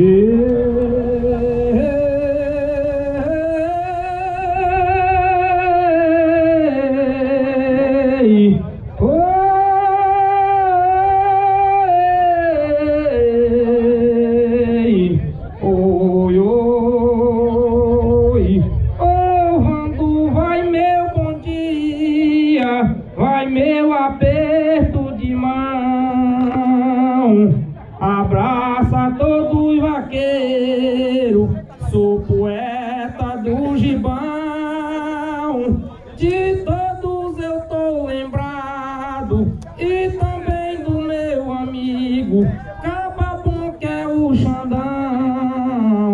Vai meu aperto de mão, abraça todos os vaqueiros, sou poeta do gibão, de todos eu tô lembrado, e também do meu amigo, Cababum que é o Xandão.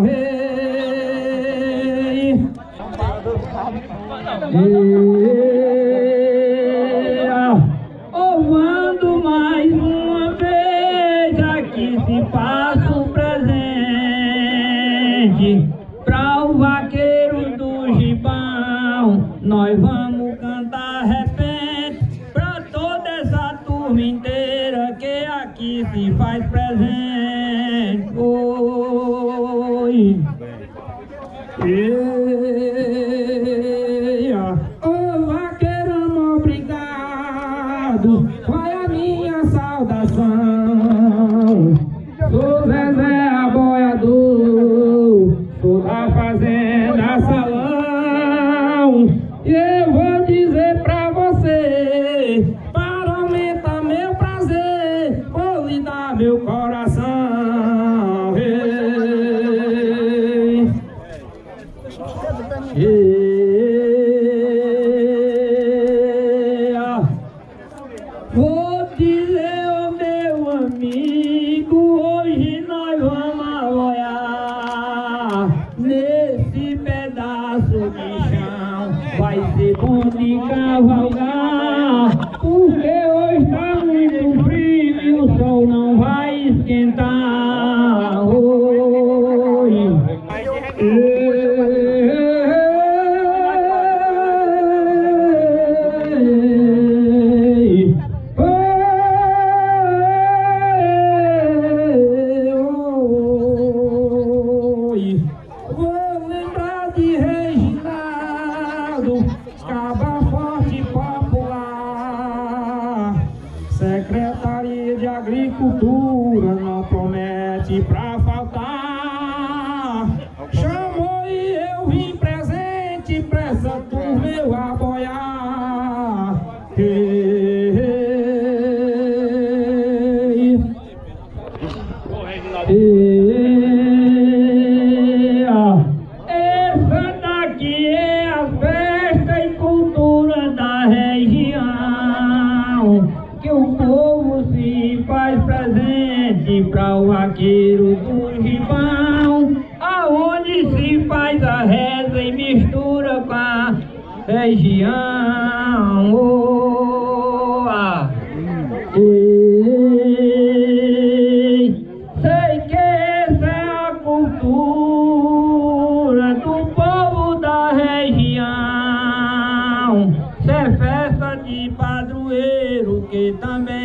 Ovando mais uma vez, aqui se passa o presente pra o vaqueiro do gibão. Nós vamos cantar repente pra toda essa turma inteira que aqui se faz presente. Oi. Vai a minha saudação. Sou Zezé Aboiador, sou da fazenda Salão, e eu vou dizer pra você, para aumentar meu prazer, vou lhe dar meu coração. Vou dizer ao meu amigo, hoje nós vamos aloiar nesse pedaço de chão, vai ser bom de cavalgar, porque hoje tá muito frio e o sol não vai esquentar. Oi. Vou lembrar de Reginaldo, Caba Forte Popular, Secretaria de Agricultura não promete pra faltar. Chamou e eu vim presente pra essa turma eu aboiar. Essa daqui é a festa e cultura da região, que o povo se faz presente para o vaqueiro do gibão, aonde se faz a reza e mistura com a região. Oh, ah. Sei que essa é a cultura do povo da região. Cê é festa de padroeiro que também